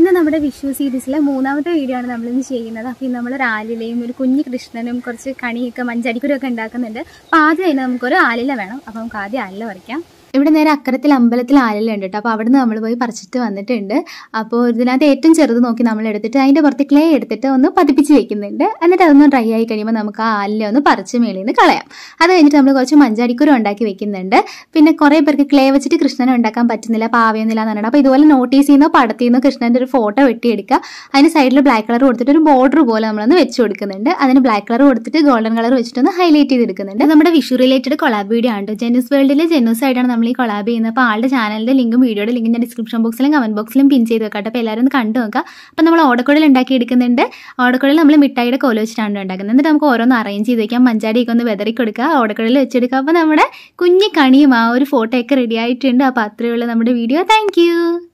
ഇന്ന് നമ്മുടെ വിഷു സീരീസിലെ മൂന്നാമത്തെ വീഡിയോ ആണ് നമ്മളിന്ന് ചെയ്യുന്നത്. അപ്പോൾ ഇന്ന് നമ്മൾ ഒരു ആലിലയും ഒരു കുഞ്ഞു കൃഷ്ണനും കുറച്ച് കണിയൊക്കെ മഞ്ചടിക്കുരൊക്കെ ഉണ്ടാക്കുന്നുണ്ട്. അപ്പോൾ ആദ്യം തന്നെ നമുക്കൊരു ആലില വേണം. അപ്പോൾ നമുക്ക് ആദ്യം ആലില പറിക്കാം. ഇവിടെ നേരെ അക്കരത്തിൽ അമ്പലത്തിൽ ആലിലുണ്ട് കേട്ടോ. അപ്പോൾ അവിടെ നിന്ന് നമ്മൾ പോയി പറിച്ചിട്ട് വന്നിട്ടുണ്ട്. അപ്പോൾ ഇതിനകത്ത് ഏറ്റവും ചെറുത് നോക്കി നമ്മൾ എടുത്തിട്ട് അതിൻ്റെ പുറത്ത് ക്ലേ എടുത്തിട്ട് ഒന്ന് പതിപ്പിച്ച് വെക്കുന്നുണ്ട്. എന്നിട്ട് അതൊന്ന് ഡ്രൈ ആയി കഴിയുമ്പോൾ നമുക്ക് ആ ആലില ഒന്ന് പറിച്ച് മേളിൽ നിന്ന് കളയാം. അത് കഴിഞ്ഞിട്ട് നമ്മൾ കുറച്ച് മഞ്ചാടിക്കുരു ഉണ്ടാക്കി വെക്കുന്നുണ്ട്. പിന്നെ കുറേ പേർക്ക് ക്ലേ വെച്ചിട്ട് കൃഷ്ണനെ ഉണ്ടാക്കാൻ പറ്റുന്നില്ല, പാവയൊന്നുമില്ല എന്ന് പറഞ്ഞിട്ട് അപ്പോൾ ഇതുപോലെ നോട്ടീസ് ചെയ്യുന്നോ പടത്തിൽ നിന്നോ കൃഷ്ണൻ്റെ ഒരു ഫോട്ടോ വെട്ടിയെടുക്കുക. അതിന് സൈഡിൽ ബ്ലാക്ക് കളർ കൊടുത്തിട്ട് ഒരു ബോർഡർ പോലെ നമ്മളൊന്ന് വെച്ച് കൊടുക്കുന്നുണ്ട്. അതിന് ബ്ലാക്ക് കളർ കൊടുത്തിട്ട് ഗോൾഡൻ കളർ വെച്ചിട്ടൊന്ന് ഹൈലൈറ്റ് ചെയ്തെടുക്കുന്നുണ്ട്. നമ്മുടെ വിഷു റിലേറ്റഡ് കൊളാബ് വീഡിയോ ആണ്. ജെന്നൂസ് വേൾഡിലെ ജെന്നൂസ് ആയിട്ടാണ് നമ്മൾ ഈ കൊളാബ് ചെയ്യുന്നത്. അപ്പോൾ ആളുടെ ചാനലിന്റെ ലിങ്കും വീഡിയോയുടെ ലിങ്കും ഞാൻ ഡിസ്ക്രിപ്ഷൻ ബോക്സിലും കമന്റ് ബോക്സിലും പിൻ ചെയ്ത് വെക്കാം. അപ്പോൾ എല്ലാവരും ഒന്ന് കണ്ടു നോക്കുക. അപ്പോൾ നമ്മൾ ഓടക്കുഴൽ ഉണ്ടാക്കി എടുക്കുന്നുണ്ട്. ഓടക്കുഴൽ നമ്മൾ മിഠായിയുടെ കോല വെച്ചിട്ടാണ് ഉണ്ടാക്കുന്നത്. എന്നിട്ട് നമുക്ക് ഓരോന്ന് അറേഞ്ച് ചെയ്ത് വെക്കാം. മഞ്ചാടിയൊക്കെ ഒന്ന് വെതറി കൊടുക്കുക, ഓടക്കുഴൽ വെച്ചെടുക്കുക. അപ്പോൾ നമ്മുടെ കുഞ്ഞു കണിയും ആ ഒരു ഫോട്ടോ ഒക്കെ റെഡി ആയിട്ടുണ്ട്. അപ്പോൾ അത്രയുള്ള നമ്മുടെ വീഡിയോ. താങ്ക്